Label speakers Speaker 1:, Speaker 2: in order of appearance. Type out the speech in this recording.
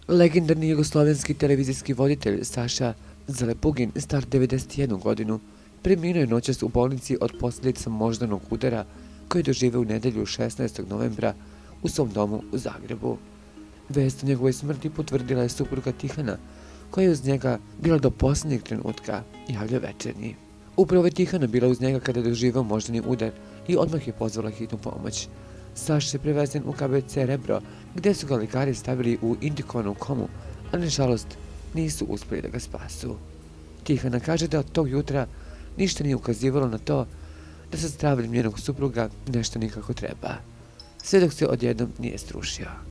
Speaker 1: Legendarni jugoslovenski televizijski voditelj Saša Zalepugin, star 91 godinu, preminuo je noćas u bolnici od posljedica moždanog udara koji je doživeo u nedelju 16. novembra u svom domu u Zagrebu. Vest o njegovoj smrti potvrdila je supruga Tihana, koja je uz njega bila do posljednjeg trenutka, javlja Večernji. Upravo je Tihana bila uz njega kada je doživeo moždani udar i odmah je pozvala hitnu pomoć. Saša je prevezen u KBC Rebro, gdje su ga lekari stavili u indikovanu komu, a nažalost nisu uspjeli da ga spasu. Tihana kaže da od tog jutra ništa nije ukazivalo na to da sa zdravljem njenog supruga nešto nikako treba, sve dok se odjednom nije srušio.